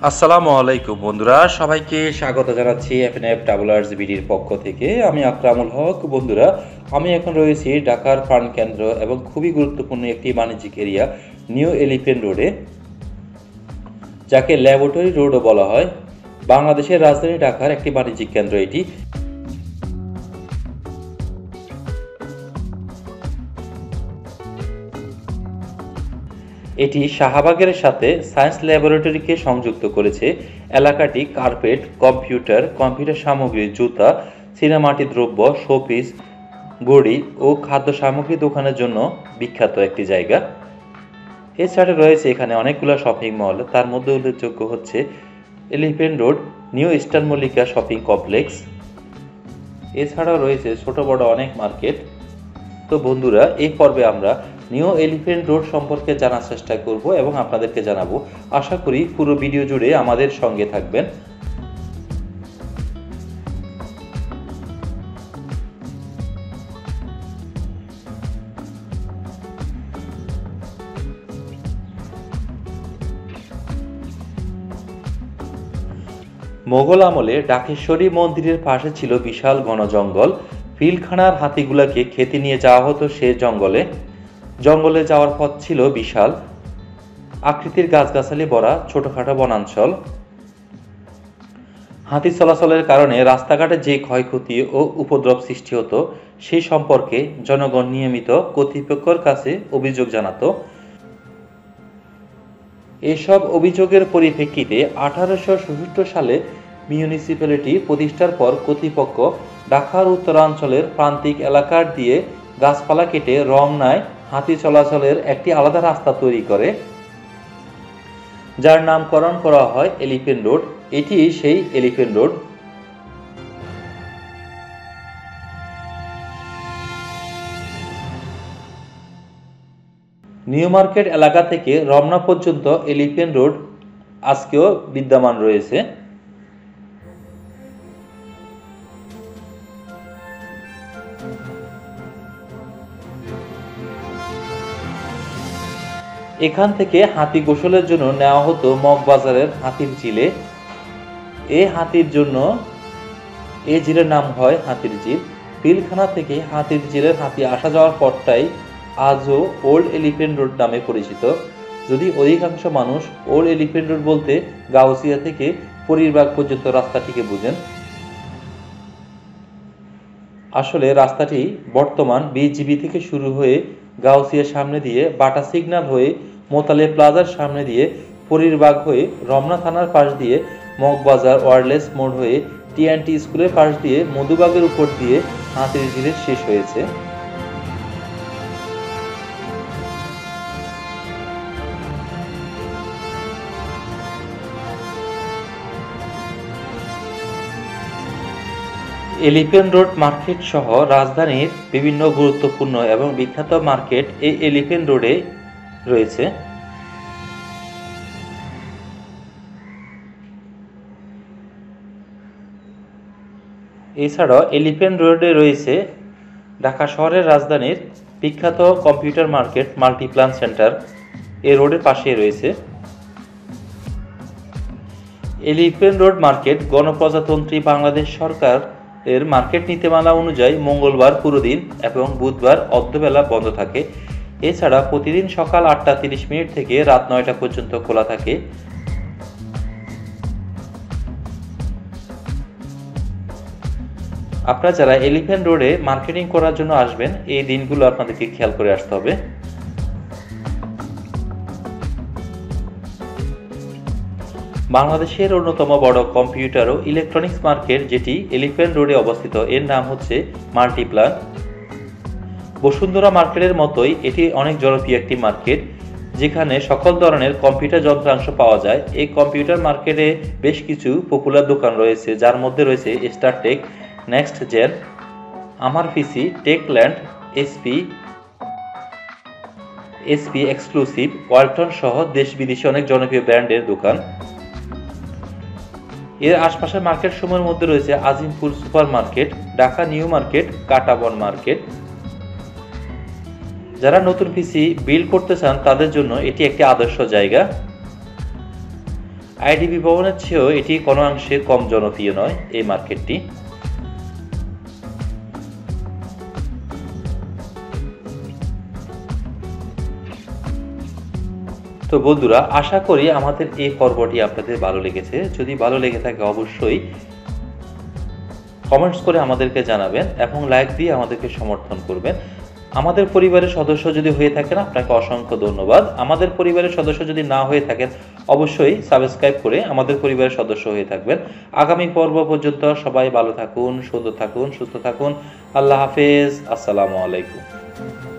আসসালামু আলাইকুম বন্ধুরা, সবাইকে স্বাগত জানাচ্ছি এফএনএফ ট্রাভেলার্স বিডির পক্ষ থেকে। আমি আকরামুল হক। বন্ধুরা, আমি এখন রয়েছি ঢাকার প্রাণকেন্দ্র এবং খুবই গুরুত্বপূর্ণ একটি বাণিজ্যিক এরিয়া নিউ এলিফ্যান্ট রোডে, যাকে ল্যাবরেটরি রোডও বলা হয়। বাংলাদেশের রাজধানী ঢাকার একটি বাণিজ্যিক কেন্দ্র এটি। এটি শাহবাগের সাথে সায়েন্স ল্যাবরেটরিকে সংযুক্ত করেছে। এলাকাটি কার্পেট, কম্পিউটার সামগ্রী, জুতা, চীনামাটি দ্রব্য, শোপিস, ঘড়ি ও খাদ্য সামগ্রী দোকানের জন্য বিখ্যাত একটি জায়গা। এছাড়া রয়েছে এখানে অনেকগুলো শপিং মল, তার মধ্যে উল্লেখযোগ্য হচ্ছে Elephant Road New Eastern Mallika shopping complex. এছাড়াও রয়েছে ছোট বড় অনেক মার্কেট। তো বন্ধুরা, এই পর্বে আমরা নিউ এলিফ্যান্ট রোড সম্পর্কে জানার চেষ্টা করব এবং আপনাদেরকে জানাবো। আশা করি পুরো ভিডিও জুড়ে আমাদের সঙ্গে থাকবেন। মোগল আমলে ডাকেশ্বরী মন্দিরের পাশে ছিল বিশাল ঘন জঙ্গল। পিলখানার হাতিগুলাকে খেতে নিয়ে যাওয়া হতো সে জঙ্গলে যাওয়ার পথ ছিল বিশাল আকৃতির গাছগাছালি ভরা ছোটখাটো বনাঞ্চল। হাতি চলাচলের কারণে রাস্তাঘাটে যে ক্ষয়ক্ষতি ও উপদ্রব সৃষ্টি হতো সেই সম্পর্কে জনগণ নিয়মিত কর্তৃপক্ষের কাছে অভিযোগ জানাতো। এসব অভিযোগের পরিপ্রেক্ষিতে 1866 সালে মিউনিসিপ্যালিটি প্রতিষ্ঠার পর কর্তৃপক্ষ ঢাকার উত্তরাঞ্চলের প্রান্তিক এলাকার দিয়ে গাছপালা কেটে রমনায় হাতি চলাচলের একটি আলাদা রাস্তা তৈরি করে, যার নামকরণ করা হয় এলিফ্যান্ট রোড। এটি সেই এলিফ্যান্ট রোড। নিউ মার্কেট এলাকা থেকে রমনা পর্যন্ত এলিফ্যান্ট রোড আজকেও বিদ্যমান রয়েছে। এখান থেকে হাতি গোসলের জন্য নেওয়া হতো মগবাজারের হাতির ঝিলে। এই ঝিলের নাম হয় হাতির ঝিল। পিলখানা থেকে হাতির ঝিলের হাতি আসা যাওয়ার পথটাই আজও ওল্ড এলিফ্যান্ট রোড নামে পরিচিত। যদি অধিকাংশ মানুষ ওল্ড এলিফ্যান্ট রোড বলতে গাউসিয়া থেকে পরিবাগ পর্যন্ত রাস্তাটিকে বুঝেন। আসলে রাস্তাটি বর্তমান বিজিবি থেকে শুরু হয়ে গাউসিয়ার সামনে দিয়ে বাটা সিগন্যাল হয়ে মোতালে প্লাজার সামনে দিয়ে পরিবাগ হয়ে রমনা থানার পাশ দিয়ে মগবাজার ওয়ারলেস মোড় হয়ে টিএনটি স্কুলের পাশ দিয়ে মধুবাগের উপর দিয়ে হাতির ঝিলে শেষ হয়েছে। এলিফ্যান্ট রোড মার্কেট সহ রাজধানীর বিভিন্ন গুরুত্বপূর্ণ এবং বিখ্যাত মার্কেট এই এলিফ্যান্ট রোডে রয়েছে। এছাড়াও এলিফ্যান্ট রোডে রয়েছে ঢাকা শহরের রাজধানীর বিখ্যাত কম্পিউটার মার্কেট মাল্টিপ্ল্যান সেন্টার, এই রোডের পাশেই রয়েছে। এলিফ্যান্ট রোড মার্কেট গণপ্রজাতন্ত্রী বাংলাদেশ সরকার এর মার্কেট নীতিমালা অনুযায়ী মঙ্গলবার পুরো দিন এবং বুধবার অর্ধবেলা বন্ধ থাকে। এছাড়া প্রতিদিন সকাল 8:30 থেকে রাত 9টা পর্যন্ত খোলা থাকে। আপনারা যারা এলিফ্যান্ট রোডে মার্কেটিং করার জন্য আসবেন, এই দিনগুলো আপনাদেরকে খেয়াল করে আসতে হবে। বাংলাদেশের অন্যতম বড় কম্পিউটার ও ইলেকট্রনিক্স মার্কেট যেটি এলিফ্যান্ট রোডে অবস্থিত, এর নাম হচ্ছে মাল্টিপ্ল্যান। বসুন্ধরা মার্কেটের মতোই এটি অনেক জনপ্রিয় একটি মার্কেট, যেখানে সকল ধরনের কম্পিউটার যন্ত্রাংশ পাওয়া যায়। এই কম্পিউটার মার্কেটে বেশ কিছু পপুলার দোকান রয়েছে, যার মধ্যে রয়েছে Star Tech, Next Gen, Amar PC, Techland, SP exclusive, Walton সহ দেশ বিদেশি অনেক জনপ্রিয় ব্র্যান্ডের দোকান। এর আশপাশের মার্কেট সমূহের মধ্যে রয়েছে Azimpur super market, Dhaka new market, Katabon market. যারা নতুন পিসি বিল্ড করতে চান তাদের জন্য এটি একটি আদর্শ জায়গা। আইডিবি ভবনের চেয়েও এটি কোনো অংশে কম জনপ্রিয় নয় এই মার্কেটটি। তো বন্ধুরা, আশা করি আমাদের এই পর্বটি আপনাদের ভালো লেগেছে। যদি ভালো লেগে থাকে অবশ্যই কমেন্টস করে আমাদেরকে জানাবেন এবং লাইক দিয়ে আমাদেরকে সমর্থন করবেন। আমাদের পরিবারের সদস্য যদি হয়ে থাকেন আপনাকে অসংখ্য ধন্যবাদ। আমাদের পরিবারের সদস্য যদি না হয়ে থাকেন অবশ্যই সাবস্ক্রাইব করে আমাদের পরিবারের সদস্য হয়ে থাকবেন। আগামী পর্ব পর্যন্ত সবাই ভালো থাকুন, সুন্দর থাকুন, সুস্থ থাকুন। আল্লাহ হাফেজ। আসসালামু আলাইকুম।